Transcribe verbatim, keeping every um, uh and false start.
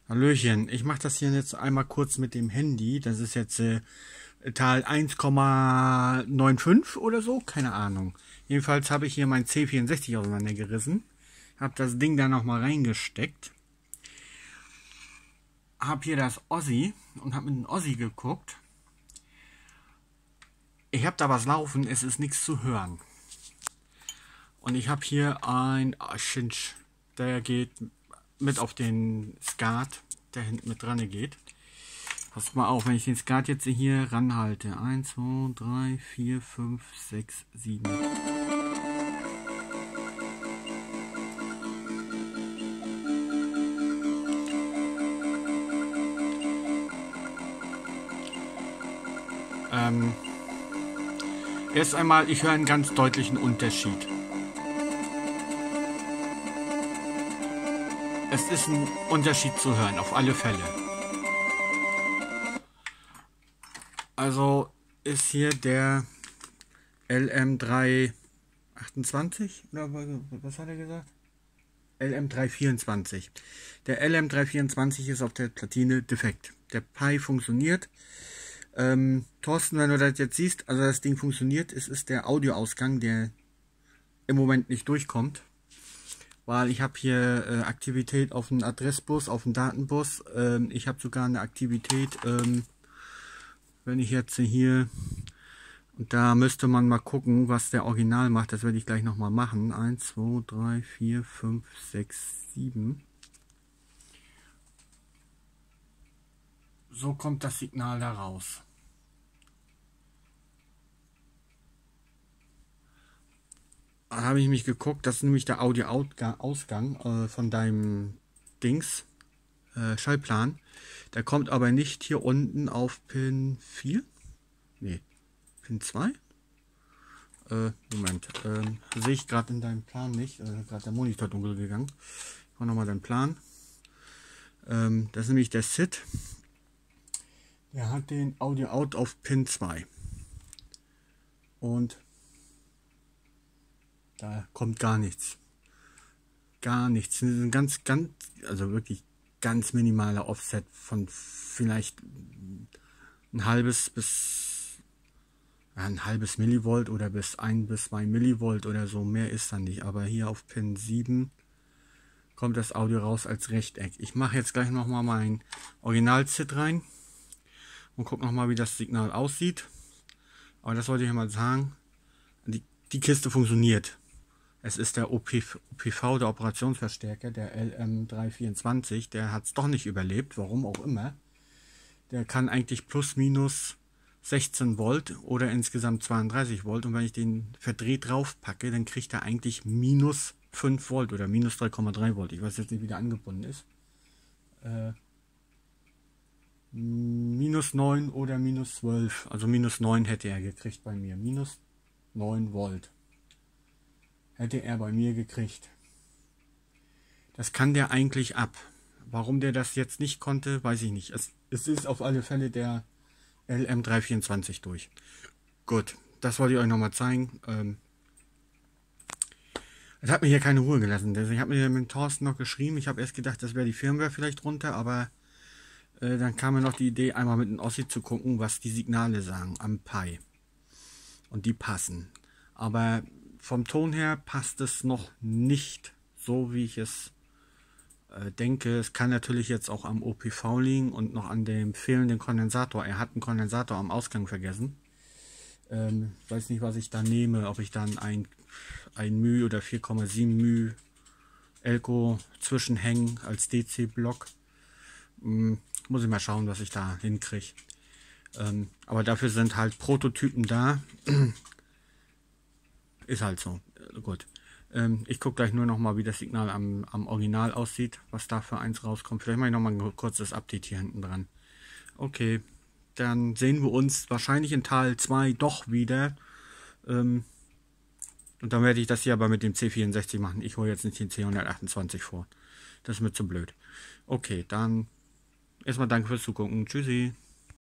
Hallöchen, ich mache das hier jetzt einmal kurz mit dem Handy. Das ist jetzt äh, Tal eins Komma fünfundneunzig oder so, keine Ahnung. Jedenfalls habe ich hier mein C vierundsechzig auseinandergerissen. Habe das Ding da nochmal reingesteckt. Habe hier das Ossi und habe mit dem Ossi geguckt. Ich habe da was laufen, es ist nichts zu hören. Und ich habe hier ein Schinsch, der geht mit auf den Skat, der hinten mit dran geht. Passt mal auf, wenn ich den Skat jetzt hier ranhalte. eins, zwei, drei, vier, fünf, sechs, sieben. Ähm, erst einmal, ich höre einen ganz deutlichen Unterschied. Es ist ein Unterschied zu hören, auf alle Fälle. Also ist hier der L M drei achtundzwanzig, oder was hat er gesagt? L M drei vierundzwanzig. Der L M drei vierundzwanzig ist auf der Platine defekt. Der Pi funktioniert. Ähm, Thorsten, wenn du das jetzt siehst, also das Ding funktioniert, es ist der Audioausgang, der im Moment nicht durchkommt. Weil ich habe hier äh, Aktivität auf dem Adressbus, auf dem Datenbus. Ähm, ich habe sogar eine Aktivität, ähm, wenn ich jetzt hier, und da müsste man mal gucken, was der Original macht. Das werde ich gleich nochmal machen. eins, zwei, drei, vier, fünf, sechs, sieben. So kommt das Signal da raus. Da habe ich mich geguckt, das ist nämlich der Audio-Ausgang äh, von deinem Dings, äh, Schallplan. Der kommt aber nicht hier unten auf Pin vier. Nee, Pin zwei. Äh, Moment, ähm, sehe ich gerade in deinem Plan nicht. Äh, gerade der Monitor dunkel gegangen. Ich mache nochmal deinen Plan. Ähm, das ist nämlich der S I D. Der hat den Audio-Out auf Pin zwei. Und da kommt gar nichts. Gar nichts. Ein ganz, ganz, also wirklich ganz minimaler Offset von vielleicht ein halbes bis ja, ein halbes Millivolt oder bis ein bis zwei Millivolt oder so. Mehr ist dann nicht. Aber hier auf Pin sieben kommt das Audio raus als Rechteck. Ich mache jetzt gleich nochmal mein Original-S I D rein und gucke nochmal, wie das Signal aussieht. Aber das wollte ich mal sagen. Die, die Kiste funktioniert. Es ist der O P V, der Operationsverstärker, der L M drei vierundzwanzig. Der hat es doch nicht überlebt, warum auch immer. Der kann eigentlich plus minus sechzehn Volt oder insgesamt zweiunddreißig Volt. Und wenn ich den verdreht drauf packe, dann kriegt er eigentlich minus fünf Volt oder minus drei Komma drei Volt. Ich weiß jetzt nicht, wie der angebunden ist. Äh, minus neun oder minus zwölf. Also minus neun hätte er gekriegt bei mir. Minus neun Volt. Hätte er bei mir gekriegt. Das kann der eigentlich ab. Warum der das jetzt nicht konnte, weiß ich nicht. Es, es ist auf alle Fälle der L M drei vierundzwanzig durch. Gut, das wollte ich euch nochmal zeigen. Ähm, es hat mir hier keine Ruhe gelassen. Ich habe mir mit Thorsten noch geschrieben. Ich habe erst gedacht, das wäre die Firmware vielleicht runter, aber äh, dann kam mir noch die Idee, einmal mit dem Ossi zu gucken, was die Signale sagen am Pi. Und die passen. Aber vom Ton her passt es noch nicht so, wie ich es äh, denke. Es kann natürlich jetzt auch am O P V liegen und noch an dem fehlenden Kondensator. Er hat einen Kondensator am Ausgang vergessen. Ähm, weiß nicht, was ich da nehme. Ob ich dann ein, ein μ oder vier Komma sieben μ Elko zwischenhängen als D C-Block. Hm, muss ich mal schauen, was ich da hinkriege. Ähm, aber dafür sind halt Prototypen da. Ist halt so. Gut. Ähm, ich gucke gleich nur noch mal, wie das Signal am, am Original aussieht, was da für eins rauskommt. Vielleicht mache ich noch mal ein kurzes Update hier hinten dran. Okay, dann sehen wir uns wahrscheinlich in Teil zwei doch wieder. Ähm, und dann werde ich das hier aber mit dem C vierundsechzig machen. Ich hole jetzt nicht den C hundertachtundzwanzig vor. Das ist mir zu blöd. Okay, dann erstmal danke fürs Zugucken. Tschüssi.